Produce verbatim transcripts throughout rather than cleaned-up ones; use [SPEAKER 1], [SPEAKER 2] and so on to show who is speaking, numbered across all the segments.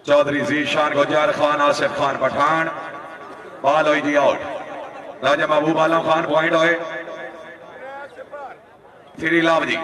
[SPEAKER 1] चौधरी जीशान गुजर खान आसिफ खान पठान बाल हुई जी आउट। राजा महबूब आलम खान पॉइंट होए थ्री लाभ जी।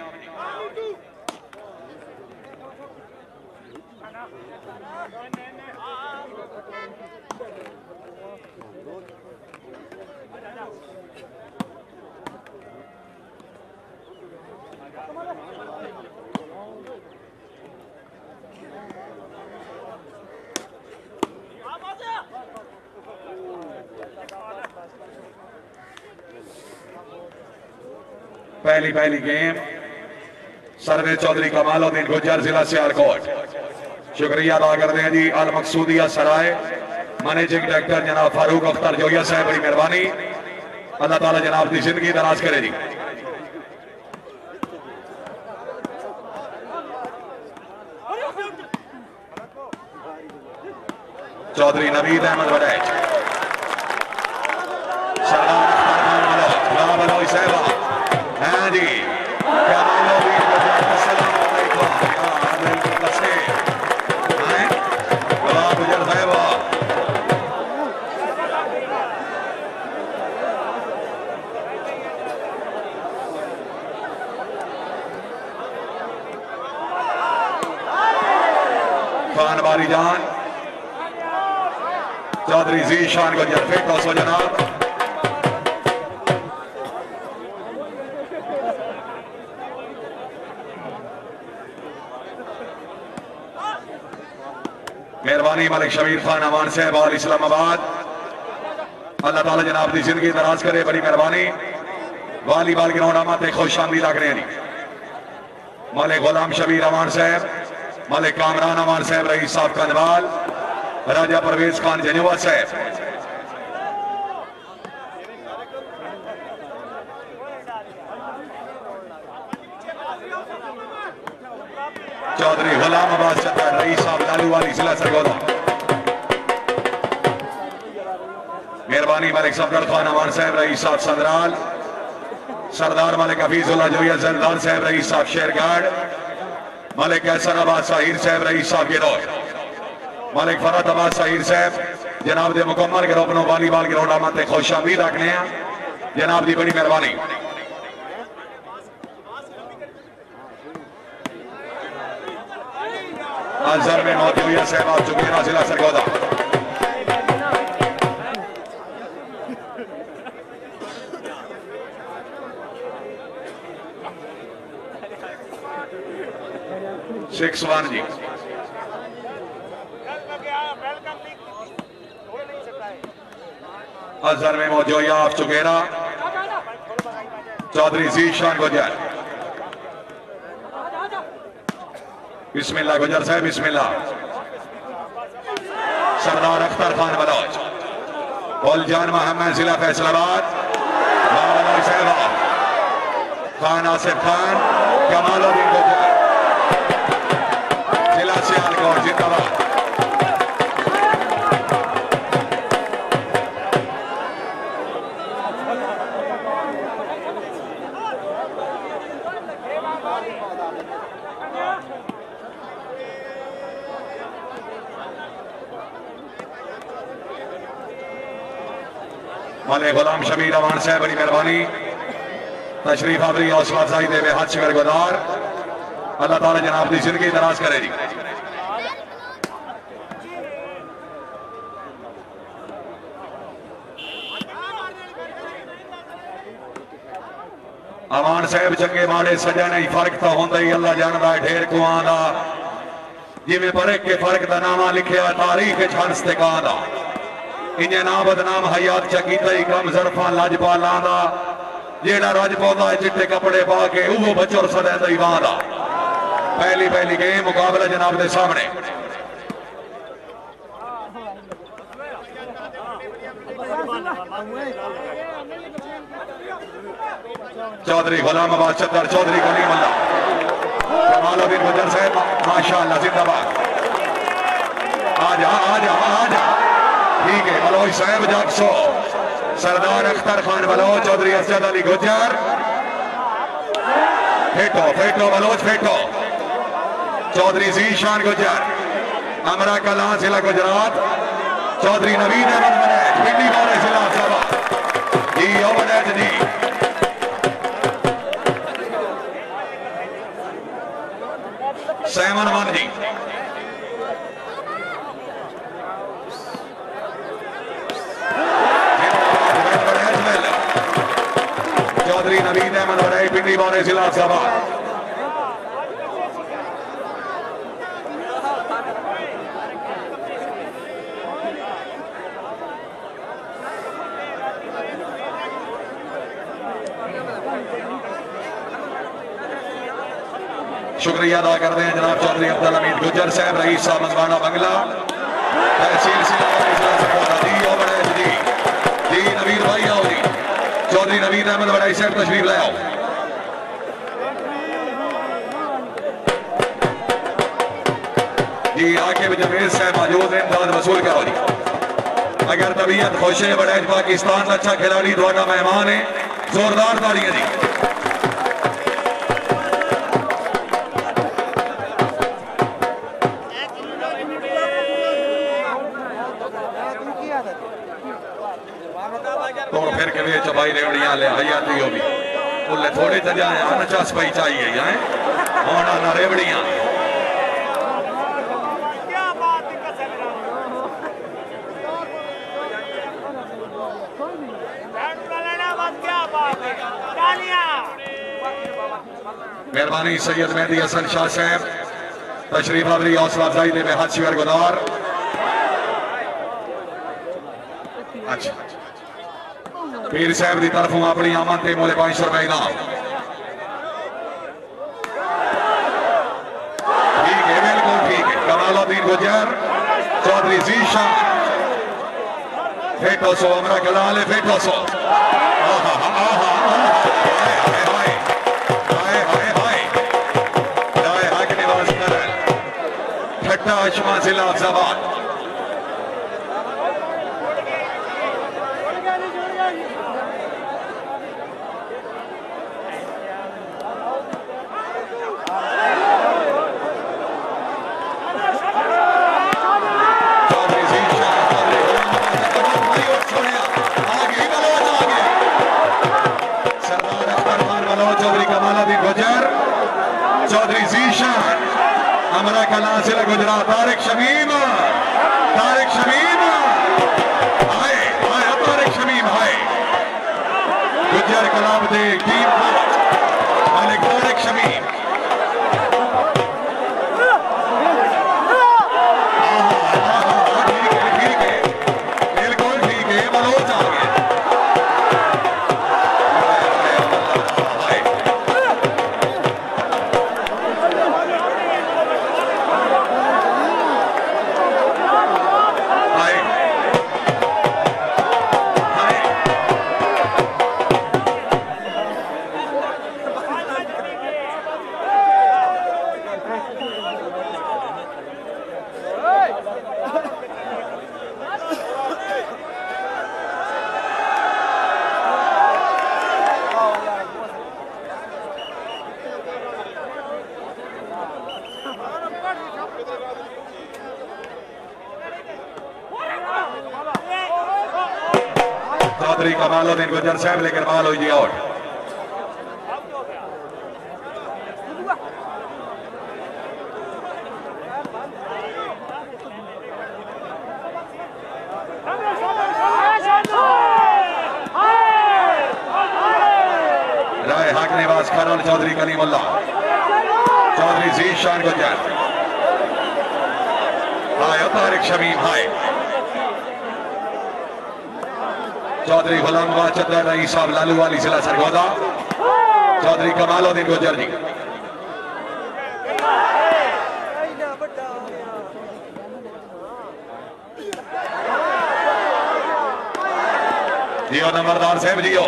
[SPEAKER 1] पहली पहली गेम सर्वे चौधरी कमालुद्दीन गुजर जिला सियालकोट। शुक्रिया अदा करते हैं जी अल मकसूदिया सराय मैनेजिंग डायरेक्टर जनाब फारूक अख्तर जोया साहब, बड़ी मेहरबानी। अल्लाह ताला जनाब की जिंदगी दराज करे जी। चौधरी नवीद अहमद वडैच हाँ जी खान बारी जान चौधरी जीशान गुजर फिट हो जनाब। मेहरबानी मलिक शबीर खान अमान साहब और इस्लामाबाद, अल्लाह ताला जनाब की जिंदगी दराज करे, बड़ी मेहरबानी। वालीबाल ग्राउंड आमाते खुश आमदी लग रहे हैं। मलिक गुलाम शबीर अमान साहब, मलिक कामरान अमान साहब रईस साहब कंदवाल, राजा परवेज खान जनेवा साहब, चौधरी गुलाम अब्बास चंदर रईस साहब लालू वाली जिला सरगोदा। मेहरबानी मलिक सफदर खान अमान साहब रईस साहब संदराल, सरदार मलिक हफीजुल्लाह जोया जरदार साहब रईस साहब शेरगढ़, मलिक कैसराबाद साहिर साहब रईस साहब गिरोह, मलिक फरादाबाद साहिर साहब जनाब दे मुकम्मल ग्रुप नो वालीबाल ग्राउंड आमाते खुश आमदीद रखने जनाब की बड़ी मेहरबानी। अजहर में मौजूद साहब आ चुके हैं जिला Sargodha. Six one G Azhar में मौजूद आप चुकेरा चौधरी जीशान गुजर। बिस्मिल्लाह गुजर साहब बिस्मिल्लाह। सरदार अख्तर खान बलोच, बोलजान मोहम्मद जिला फैसलाबाद, खान आसिफ खान कमालुद्दीन गुजर जिला सियालकोट जिंदाबाद। मलिक गुलाम शबीर अमान साहब बड़ी मेहरबानी, तशरीफ आवरी हौसला अफजाई दे बेहद शुक्रगुजार। अल्लाह ताला जनाब की जिंदगी दराज करे जी। अमान साहब चंगे माड़े सजा नहीं फर्क तो होंदा ही अल्लाह जानदा है ढेर कुआं दा, जिवें फर्क के फर्क दा नामा लिखिया तारीख छंस ते कां दा, इन्हें ना बदनाम हयात चकीता ही कम जरफा लाजपाला दा, जेड़ा रज पौधा चिट्टे कपड़े पा के वो बचोर सदैंदा ही वादा। पहली पहली गेम मुकाबला जनाब के सामने। चौधरी गुलाम अब्बास चंदर, चौधरी कलीम अल्लाह, कमालुद्दीन गुजर साहब माशाअल्लाह जिंदाबाद। आजा आजा आजा ठीक है बलोच साहब जागसो, सरदार अख्तर खान बलोच, चौधरी असद अली गुजर, फेटो फेटो बलोच फेटो, चौधरी जीशान गुजर, अमरा कला जिला गुजरात चौधरी नवीद अहमद वनैज पिंडी वाले जिला सभा जी वनैज जी सैमन मान जी चौधरी नवीद अहमद वनैज पिंडी वाले जिला सभा शुक्रिया अदा करते हैं जनाब चौधरी अब्दुल हमीद गुजर साहब रईस साहब मंगवाना बंगला तहसील जी जी नवीद भाई आओ जी चौधरी नवीद अहमद वनैज साहब तशरीफ ले आओ। जी आके जमेर साहब मौजूद हैं दाद वसूल करो जी। अगर तबीयत खुश है वनैज पाकिस्तान का अच्छा खिलाड़ी थोड़ा मेहमान है जोरदार तालियां जी। तो फिर के लिए चबाई रेवड़ियां ले हयाती होगी उल्ले थोड़े तो जाए आना चास पाई चाहिए जाए होना ना रेवड़ियां मेहरबानी सैयद मेहदी हसन शाह साहब तशरीफ आवरी हौसला अफजाई दे बेहद शिवर गुजार। अच्छा पीर साहब की तरफों अपनी आमद के मोले पांच सौ रुपए इनाम ठीक है बिल्कुल ठीक है। कमालुद्दीन गुजर चौधरी जीशान फेटो सो अमरा कलाल फेटो सो आहा आहा हाय हाय हाय हाय हाय हाय हाय हक निवास कर ठट्टा अशमा जिला अफजाबाद चौधरी जीशान अमरा कला जिला गुजरात तारिक शमीम तारिक शमीम हाय हाय तारिक शमीम हाय गुजर कलाब दे टीम मालिक तारिक शमीम ठीक है ठीक है बिल्कुल ठीक है मनोज आ गए चौधरी कमालुद्दीन गुजर साहब लेकर बाल हो जी आउट। राय हक निवास खरल चौधरी कलीमुल्लाह चौधरी जीशान गुजर हाय तारिक शमीम हाय चौधरी गुलाम चंद्र रईस साहब लालू वाली जिला सरगोदा चौधरी कमालुद्दीन गुजर जी जियो नंबरदार साहब जियो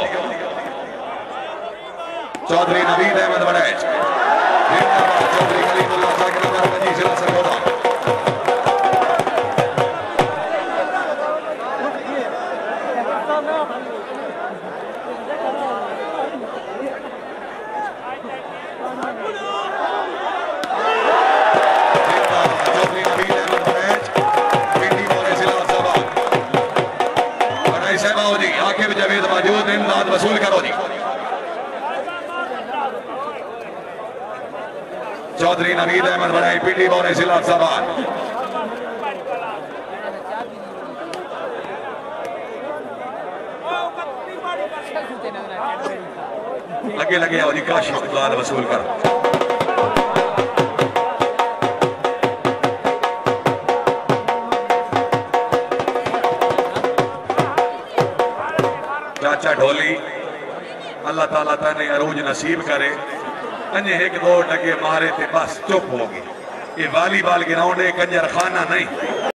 [SPEAKER 1] चौधरी नवीद अहमद वनैज चौधरी कलीमुल्लाह जिला सरगोदा चौधरी नवीद अहमद वनैज वसूल करो जी। चौधरी नवीद अहमद बनाई पीटी बोरे सिला सवाल लगे लगे आओ जी काश इकबाल वसूल कर चाचा ढोली अल्लाह ताला तने अरूज नसीब करे अन्य एक दो टके मारे थे बस चुप हो गए। ये वॉलीबॉल ग्राउंड है कंजर खाना नहीं।